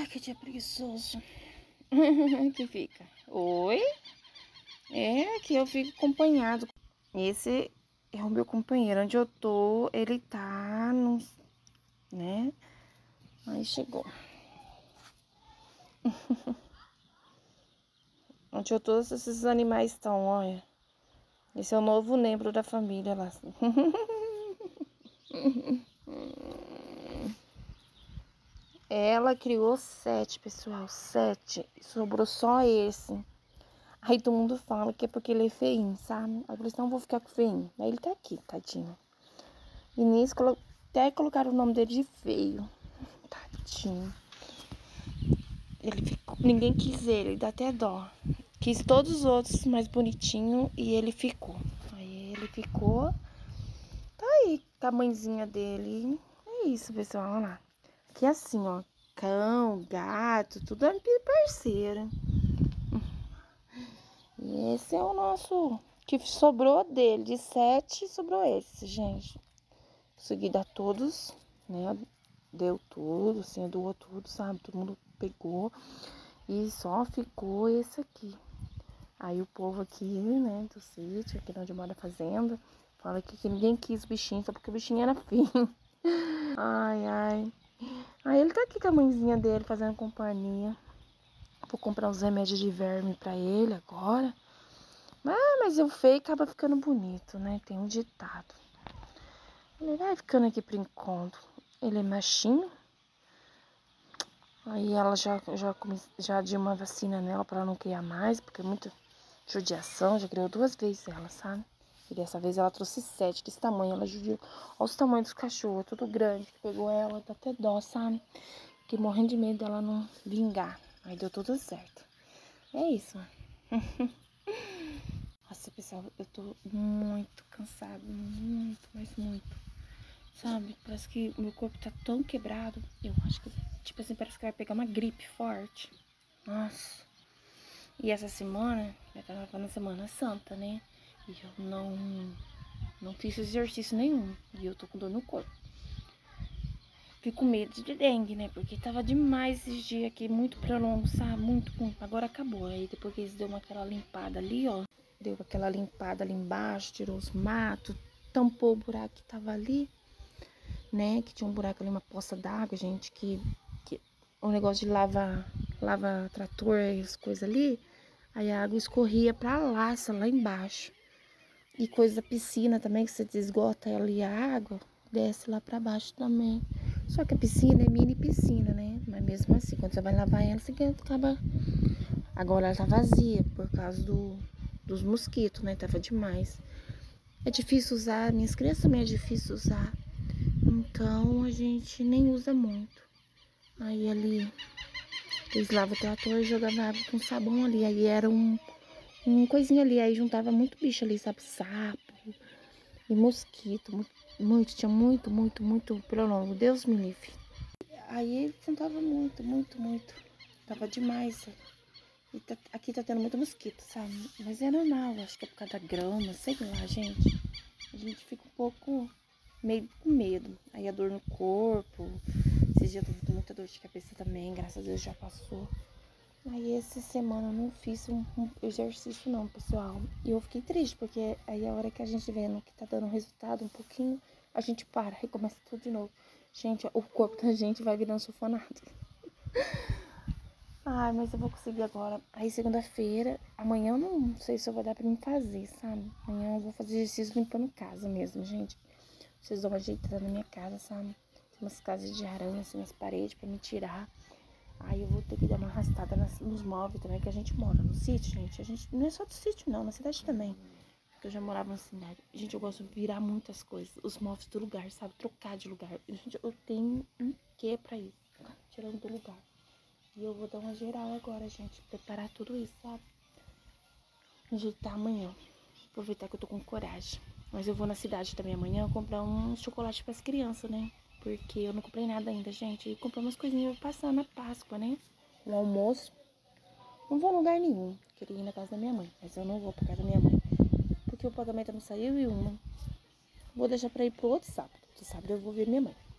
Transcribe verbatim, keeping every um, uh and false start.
Ai, que dia preguiçoso. Que fica. Oi? É, que eu fico acompanhado. Esse é o meu companheiro. Onde eu tô, ele tá no... né? Aí chegou. Onde eu tô, esses animais estão, olha. Esse é o novo membro da família lá. Ela criou sete, pessoal. Sete. Sobrou só esse. Aí todo mundo fala que é porque ele é feinho, sabe? Aí eu falei assim, não vou ficar com feinho. Aí ele tá aqui, tadinho. E nisso, até colocaram o nome dele de feio. Tadinho. Ele ficou... Ninguém quis ele, dá até dó. Quis todos os outros mais bonitinho e ele ficou. Aí ele ficou... Tá aí, com a mãezinha dele. É isso, pessoal, olha lá. Aqui é assim, ó. Cão, gato, tudo é parceiro. E esse é o nosso... Que sobrou dele. De sete, sobrou esse, gente. Consegui dar todos, né? Deu tudo, assim, doou tudo, sabe? Todo mundo pegou. E só ficou esse aqui. Aí o povo aqui, né, do sítio, aqui onde mora a fazenda, fala que, que ninguém quis o bichinho, só porque o bichinho era feio. Ai, ai. Aí ele tá aqui com a mãezinha dele, fazendo companhia. Vou comprar uns remédios de verme pra ele agora. Ah, mas o feio acaba ficando bonito, né? Tem um ditado. Ele vai ficando aqui por encontro. Ele é machinho. Aí ela já, já, come, já deu uma vacina nela pra ela não criar mais, porque é muita judiação. Já criou duas vezes ela, sabe? E dessa vez ela trouxe sete desse tamanho. Ela judiou. Olha os tamanhos dos cachorros, tudo grande. Que pegou ela, dá até dó, sabe? Fiquei morrendo de medo dela não vingar. Aí deu tudo certo. É isso. Nossa, pessoal, eu tô muito cansada. Muito, mas muito. Sabe? Parece que o meu corpo tá tão quebrado. Eu acho que, tipo assim, parece que vai pegar uma gripe forte. Nossa. E essa semana, já tava na Semana Santa, né? E eu não, não fiz exercício nenhum. E eu tô com dor no corpo. Fico com medo de dengue, né? Porque tava demais esses dias aqui, muito prolongo, sabe? Muito ruim. Agora acabou. Aí depois que eles deu uma, aquela limpada ali, ó. Deu aquela limpada ali embaixo, tirou os matos, tampou o buraco que tava ali, né? Que tinha um buraco ali, uma poça d'água, gente, que, que um negócio de lava, lava trator e as coisas ali. Aí a água escorria pra lá, essa lá embaixo. E coisa da piscina também, que você desgota ali a água, desce lá pra baixo também. Só que a piscina é mini piscina, né? Mas mesmo assim, quando você vai lavar ela, você acaba... Agora ela tá vazia, por causa do, dos mosquitos, né? Tava demais. É difícil usar, minhas crianças também é difícil usar. Então a gente nem usa muito. Aí ali, eles lavam o trator e jogavam água com sabão ali. Aí era um, um coisinha ali, aí juntava muito bicho ali, sabe? Sapo e mosquito, muito, muito, tinha muito, muito, muito prolongo. Deus me livre. Aí juntava muito, muito, muito. Tava demais. E tá, aqui tá tendo muito mosquito, sabe? Mas é normal, acho que é por causa da grama, sei lá, gente. A gente fica um pouco meio com medo. Aí a dor no corpo. Esses dias eu tô com muita dor de cabeça também, graças a Deus já passou. Aí essa semana eu não fiz um, um exercício não, pessoal. E eu fiquei triste, porque aí a hora que a gente vendo que tá dando resultado um pouquinho, a gente para, recomeça tudo de novo. Gente, o corpo da gente vai virando sulfonado. Ai, mas eu vou conseguir agora. Aí segunda-feira, amanhã eu não sei se eu vou dar pra mim fazer, sabe? Amanhã eu vou fazer exercício limpando casa mesmo, gente. Vocês dão uma ajeitada na minha casa, sabe? Tem umas casas de aranha assim nas paredes pra me tirar. Aí eu vou ter que dar uma arrastada nas, nos móveis também, que a gente mora no sítio, gente. A gente não é só do sítio, não, na cidade também. Porque eu já morava na cidade. Gente, eu gosto de virar muitas coisas. Os móveis do lugar, sabe? Trocar de lugar. Gente, eu tenho um quê pra isso. Tirando do lugar. E eu vou dar uma geral agora, gente. Preparar tudo isso, sabe? Ajeitar amanhã. Aproveitar que eu tô com coragem. Mas eu vou na cidade também amanhã comprar um chocolate pras crianças, né? Porque eu não comprei nada ainda, gente. E comprei umas coisinhas pra passar na Páscoa, né? O almoço. Não vou em lugar nenhum. Queria ir na casa da minha mãe. Mas eu não vou pra casa da minha mãe. Porque o pagamento não saiu e uma. Vou deixar pra ir pro outro sábado. Outro sábado eu vou ver minha mãe.